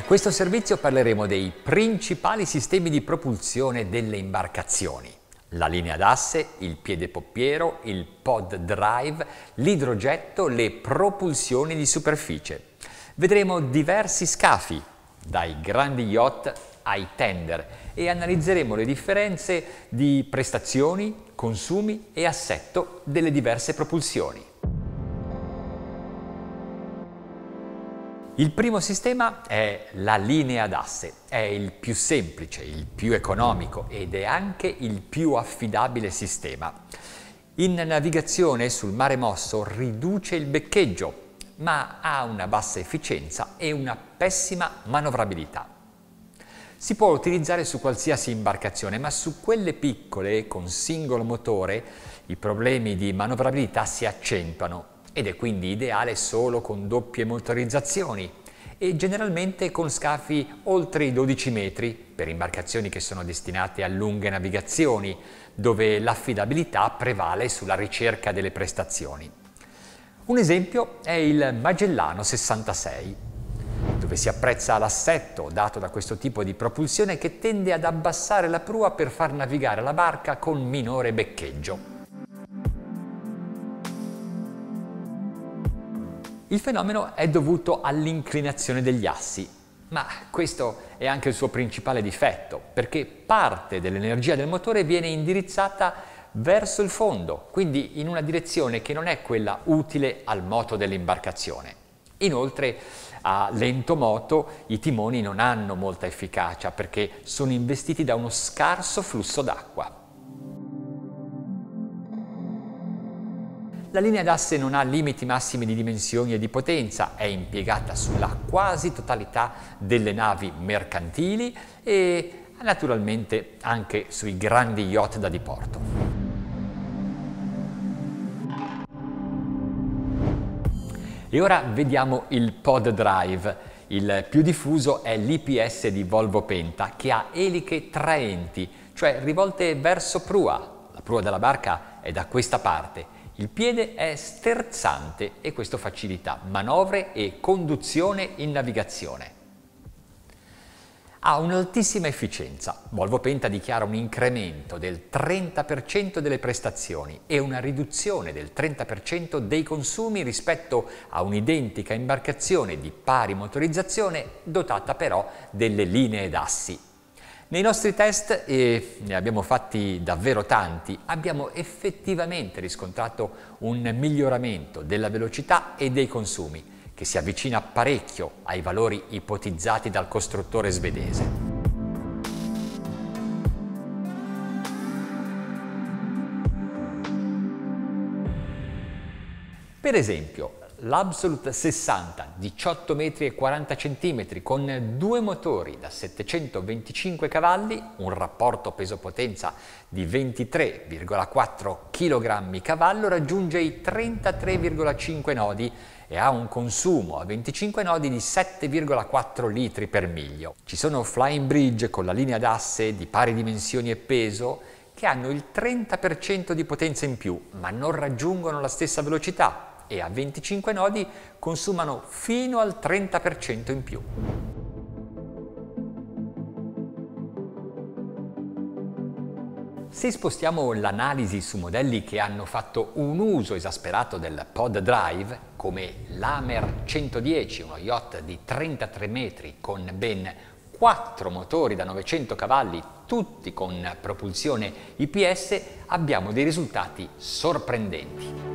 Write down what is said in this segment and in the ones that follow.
questo servizio parleremo dei principali sistemi di propulsione delle imbarcazioni. La linea d'asse, il piede poppiero, il pod drive, l'idrogetto, le propulsioni di superficie. Vedremo diversi scafi, dai grandi yacht ai tender, e analizzeremo le differenze di prestazioni, consumi e assetto delle diverse propulsioni. Il primo sistema è la linea d'asse, è il più semplice, il più economico ed è anche il più affidabile sistema. In navigazione sul mare mosso riduce il beccheggio, ma ha una bassa efficienza e una pessima manovrabilità. Si può utilizzare su qualsiasi imbarcazione, ma su quelle piccole con singolo motore i problemi di manovrabilità si accentuano ed è quindi ideale solo con doppie motorizzazioni e generalmente con scafi oltre i 12 metri per imbarcazioni che sono destinate a lunghe navigazioni, dove l'affidabilità prevale sulla ricerca delle prestazioni. Un esempio è il Magellano 66, dove si apprezza l'assetto dato da questo tipo di propulsione che tende ad abbassare la prua per far navigare la barca con minore beccheggio. Il fenomeno è dovuto all'inclinazione degli assi, ma questo è anche il suo principale difetto, perché parte dell'energia del motore viene indirizzata verso il fondo, quindi in una direzione che non è quella utile al moto dell'imbarcazione. Inoltre, a lento moto i timoni non hanno molta efficacia perché sono investiti da uno scarso flusso d'acqua. La linea d'asse non ha limiti massimi di dimensioni e di potenza, è impiegata sulla quasi totalità delle navi mercantili e naturalmente anche sui grandi yacht da diporto. E ora vediamo il pod drive. Il più diffuso è l'IPS di Volvo Penta, che ha eliche traenti, cioè rivolte verso prua. La prua della barca è da questa parte. Il piede è sterzante e questo facilita manovre e conduzione in navigazione. Ha un'altissima efficienza. Volvo Penta dichiara un incremento del 30% delle prestazioni e una riduzione del 30% dei consumi rispetto a un'identica imbarcazione di pari motorizzazione dotata però delle linee d'assi. Nei nostri test, e ne abbiamo fatti davvero tanti, abbiamo effettivamente riscontrato un miglioramento della velocità e dei consumi, che si avvicina parecchio ai valori ipotizzati dal costruttore svedese. Per esempio, l'Absolute 60, 18 metri e 40 cm con due motori da 725 cavalli, un rapporto peso-potenza di 23,4 kg/cavallo, raggiunge i 33,5 nodi e ha un consumo a 25 nodi di 7,4 litri per miglio. Ci sono flying bridge con la linea d'asse di pari dimensioni e peso che hanno il 30% di potenza in più, ma non raggiungono la stessa velocità e a 25 nodi consumano fino al 30% in più. Se spostiamo l'analisi su modelli che hanno fatto un uso esasperato del pod drive, come l'Amer 110, uno yacht di 33 metri con ben 4 motori da 900 cavalli, tutti con propulsione IPS, abbiamo dei risultati sorprendenti.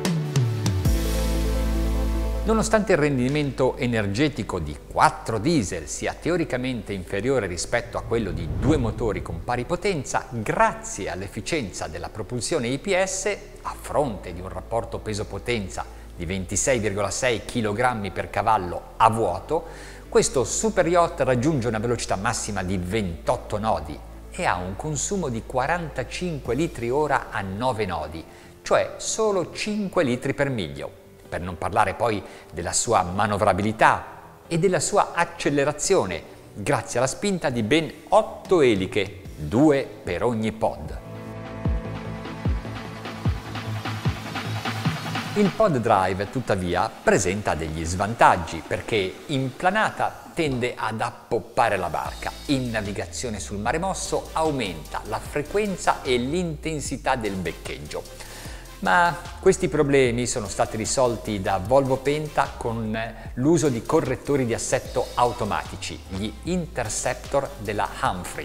Nonostante il rendimento energetico di 4 diesel sia teoricamente inferiore rispetto a quello di 2 motori con pari potenza, grazie all'efficienza della propulsione IPS, a fronte di un rapporto peso-potenza di 26,6 kg/cavallo a vuoto, questo super yacht raggiunge una velocità massima di 28 nodi e ha un consumo di 45 litri ora a 9 nodi, cioè solo 5 litri per miglio. Per non parlare poi della sua manovrabilità e della sua accelerazione, grazie alla spinta di ben 8 eliche, 2 per ogni pod. Il pod drive, tuttavia, presenta degli svantaggi perché in planata tende ad appoppare la barca, in navigazione sul mare mosso aumenta la frequenza e l'intensità del beccheggio. Ma questi problemi sono stati risolti da Volvo Penta con l'uso di correttori di assetto automatici, gli Interceptor della Humphrey.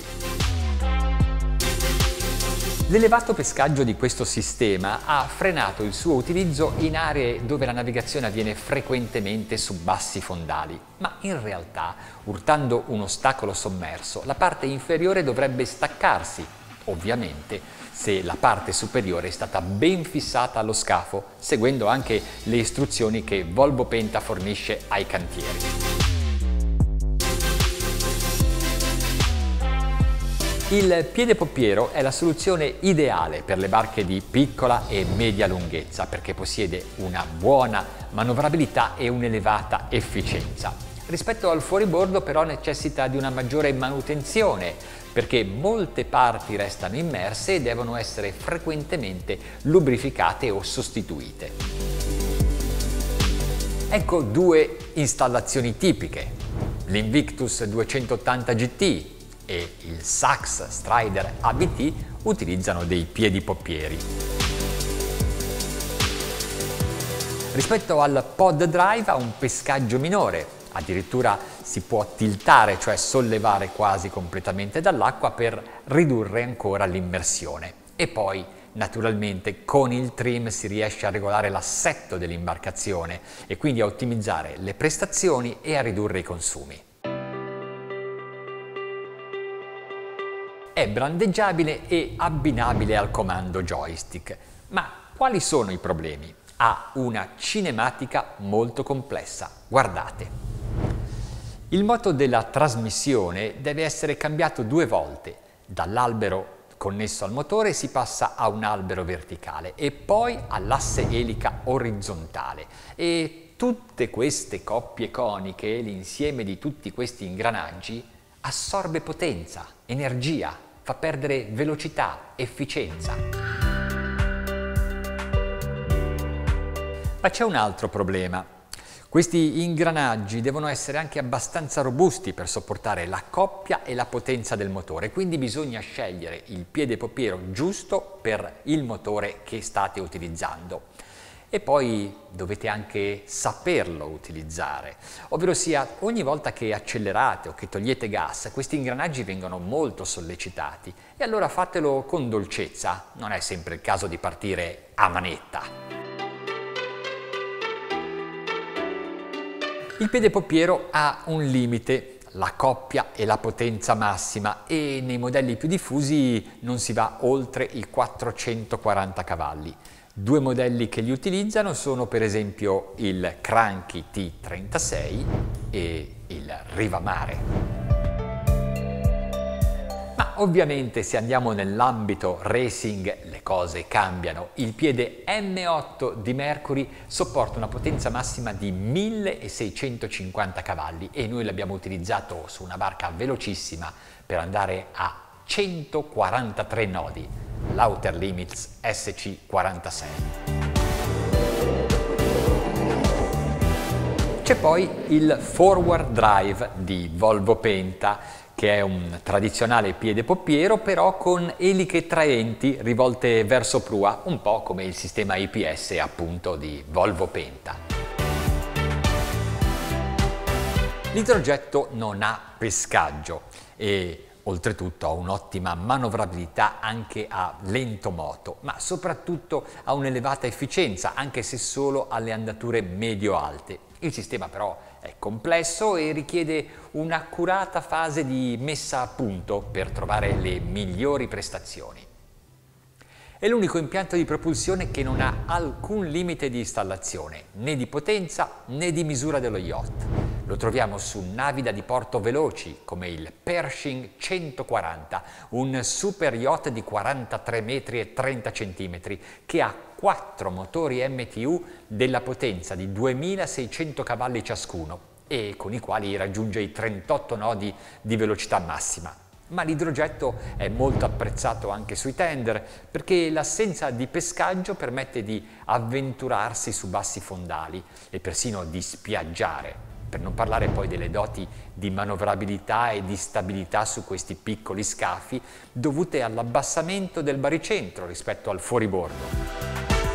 L'elevato pescaggio di questo sistema ha frenato il suo utilizzo in aree dove la navigazione avviene frequentemente su bassi fondali, ma in realtà, urtando un ostacolo sommerso, la parte inferiore dovrebbe staccarsi, ovviamente se la parte superiore è stata ben fissata allo scafo, seguendo anche le istruzioni che Volvo Penta fornisce ai cantieri. Il piedepoppiero è la soluzione ideale per le barche di piccola e media lunghezza perché possiede una buona manovrabilità e un'elevata efficienza. Rispetto al fuoribordo però necessita di una maggiore manutenzione perché molte parti restano immerse e devono essere frequentemente lubrificate o sostituite. Ecco due installazioni tipiche: l'Invictus 280 GT e il Sachs Strider ABT utilizzano dei piedipoppieri. Rispetto al pod drive ha un pescaggio minore, addirittura si può tiltare, cioè sollevare quasi completamente dall'acqua per ridurre ancora l'immersione. E poi, naturalmente, con il trim si riesce a regolare l'assetto dell'imbarcazione e quindi a ottimizzare le prestazioni e a ridurre i consumi. È brandeggiabile e abbinabile al comando joystick. Ma quali sono i problemi? Ha una cinematica molto complessa. Guardate. Il moto della trasmissione deve essere cambiato 2 volte. Dall'albero connesso al motore si passa a un albero verticale e poi all'asse elica orizzontale. E tutte queste coppie coniche, l'insieme di tutti questi ingranaggi, assorbe potenza, energia, fa perdere velocità, efficienza. Ma c'è un altro problema. Questi ingranaggi devono essere anche abbastanza robusti per sopportare la coppia e la potenza del motore, quindi bisogna scegliere il piedepoppiero giusto per il motore che state utilizzando. E poi dovete anche saperlo utilizzare, ovvero sia ogni volta che accelerate o che togliete gas questi ingranaggi vengono molto sollecitati e allora fatelo con dolcezza, non è sempre il caso di partire a manetta. Il piedepoppiero ha un limite, la coppia e la potenza massima e nei modelli più diffusi non si va oltre i 440 cavalli. 2 modelli che li utilizzano sono per esempio il Cranky T36 e il Rivamare. Ma ovviamente se andiamo nell'ambito racing le cose cambiano. Il piede M8 di Mercury sopporta una potenza massima di 1650 cavalli e noi l'abbiamo utilizzato su una barca velocissima per andare a 143 nodi, l'Outer Limits SC46. C'è poi il Forward Drive di Volvo Penta, che è un tradizionale piedepoppiero però con eliche traenti rivolte verso prua, un po' come il sistema IPS appunto di Volvo Penta. L'idrogetto non ha pescaggio e oltretutto ha un'ottima manovrabilità anche a lento moto, ma soprattutto ha un'elevata efficienza, anche se solo alle andature medio-alte. Il sistema però è complesso e richiede un'accurata fase di messa a punto per trovare le migliori prestazioni. È l'unico impianto di propulsione che non ha alcun limite di installazione, né di potenza né di misura dello yacht. Lo troviamo su navi da diporto veloci come il Pershing 140, un super yacht di 43 metri e 30 centimetri che ha 4 motori MTU della potenza di 2600 cavalli ciascuno e con i quali raggiunge i 38 nodi di velocità massima. Ma l'idrogetto è molto apprezzato anche sui tender perché l'assenza di pescaggio permette di avventurarsi su bassi fondali e persino di spiaggiare, per non parlare poi delle doti di manovrabilità e di stabilità su questi piccoli scafi dovute all'abbassamento del baricentro rispetto al fuoribordo.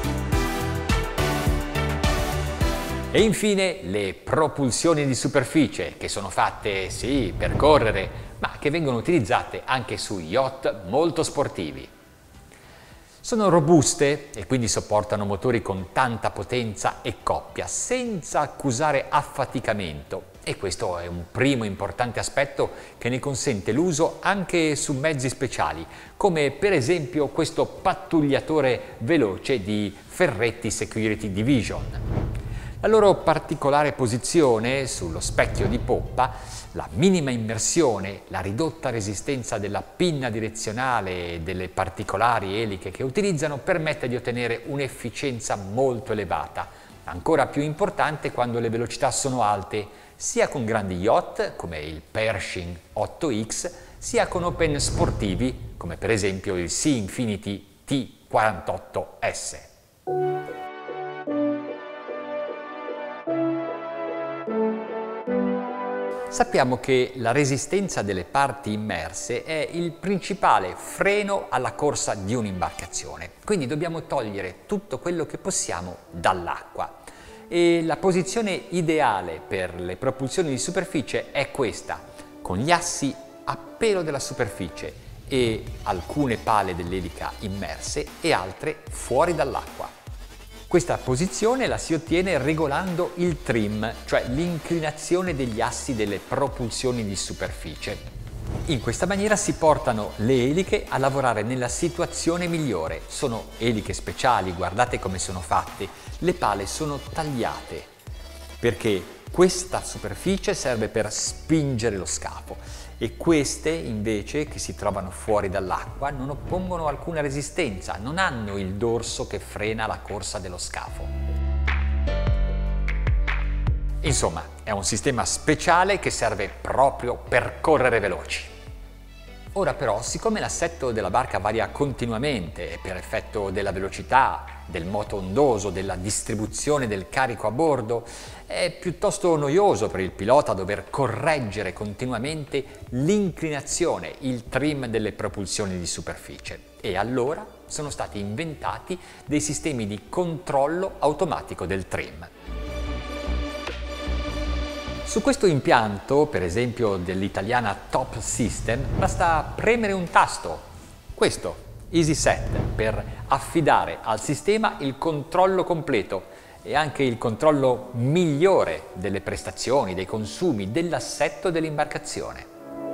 E infine le propulsioni di superficie, che sono fatte sì per correre, ma che vengono utilizzate anche su yacht molto sportivi. Sono robuste e quindi sopportano motori con tanta potenza e coppia, senza accusare affaticamento. E questo è un primo importante aspetto che ne consente l'uso anche su mezzi speciali, come per esempio questo pattugliatore veloce di Ferretti Security Division. La loro particolare posizione sullo specchio di poppa, la minima immersione, la ridotta resistenza della pinna direzionale e delle particolari eliche che utilizzano permette di ottenere un'efficienza molto elevata, ancora più importante quando le velocità sono alte, sia con grandi yacht come il Pershing 8X, sia con open sportivi come per esempio il Sea Infinity T48S. Sappiamo che la resistenza delle parti immerse è il principale freno alla corsa di un'imbarcazione, quindi dobbiamo togliere tutto quello che possiamo dall'acqua. E la posizione ideale per le propulsioni di superficie è questa, con gli assi a pelo della superficie e alcune pale dell'elica immerse e altre fuori dall'acqua. Questa posizione la si ottiene regolando il trim, cioè l'inclinazione degli assi delle propulsioni di superficie. In questa maniera si portano le eliche a lavorare nella situazione migliore. Sono eliche speciali, guardate come sono fatte. Le pale sono tagliate perché questa superficie serve per spingere lo scafo e queste invece, che si trovano fuori dall'acqua, non oppongono alcuna resistenza, non hanno il dorso che frena la corsa dello scafo. Insomma, è un sistema speciale che serve proprio per correre veloci. Ora però, siccome l'assetto della barca varia continuamente per effetto della velocità, del moto ondoso, della distribuzione del carico a bordo, è piuttosto noioso per il pilota dover correggere continuamente l'inclinazione, il trim delle propulsioni di superficie. E allora sono stati inventati dei sistemi di controllo automatico del trim. Su questo impianto, per esempio dell'italiana Top System, basta premere un tasto, questo, Easy Set, per affidare al sistema il controllo completo e anche il controllo migliore delle prestazioni, dei consumi, dell'assetto dell'imbarcazione.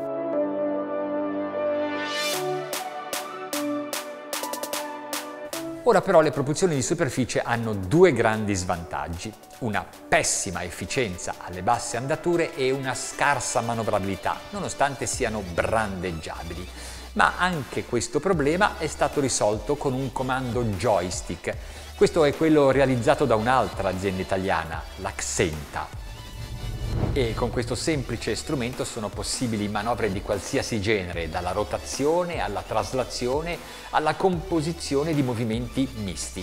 Ora però le propulsioni di superficie hanno due grandi svantaggi, una pessima efficienza alle basse andature e una scarsa manovrabilità, nonostante siano brandeggiabili. Ma anche questo problema è stato risolto con un comando joystick. Questo è quello realizzato da un'altra azienda italiana, la Xenta. E con questo semplice strumento sono possibili manovre di qualsiasi genere, dalla rotazione alla traslazione alla composizione di movimenti misti.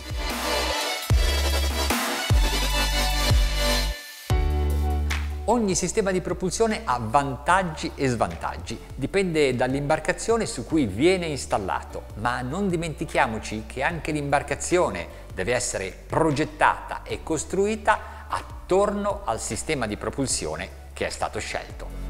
Ogni sistema di propulsione ha vantaggi e svantaggi, dipende dall'imbarcazione su cui viene installato, ma non dimentichiamoci che anche l'imbarcazione deve essere progettata e costruita attorno al sistema di propulsione che è stato scelto.